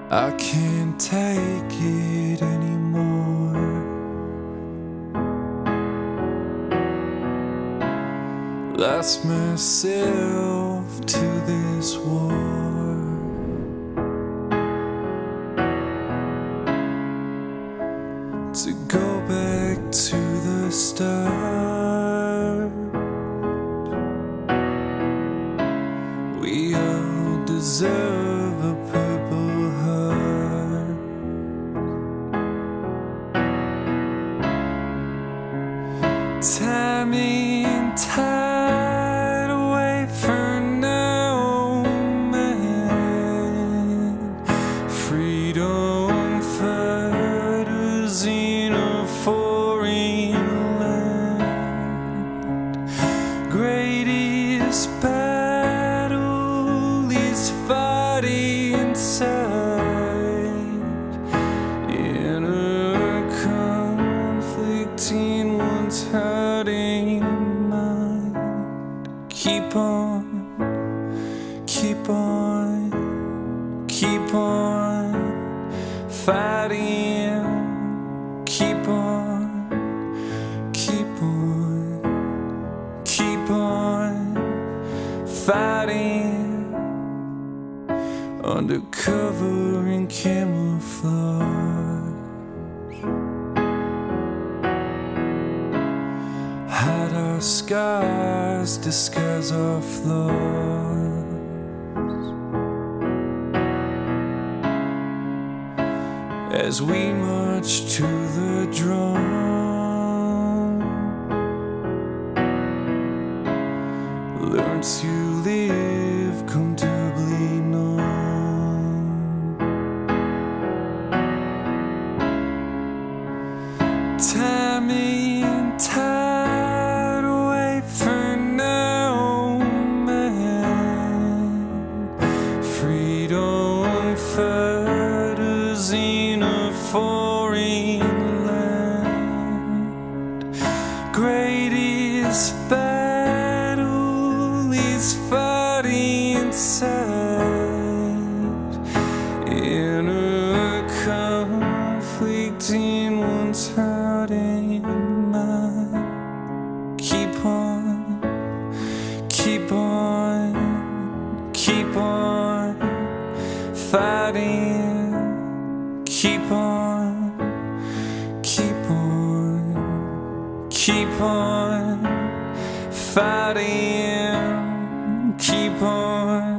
I can't take it anymore. Lost myself to this war. To go back to the start. We all deserve a purple heart. Time and tide away for no man. Freedom fighters in a foreign land. Greatest battle is fought inside. Inner conflict in one's hurting mind. Keep on, keep on, keep on fighting. Keep on, keep on, keep on fighting. Undercover and camouflage. Hide our scars, disguise our flaws. As we march to the drum, learn to live comfortably numb. Time and tide away for no man. Freedom fighters in a foreign land. Greatest battle is fought inside. Inner conflict in one's heart and mind. Keep on, keep on, keep on fighting. Keep on, keep on, keep on fighting. Keep on.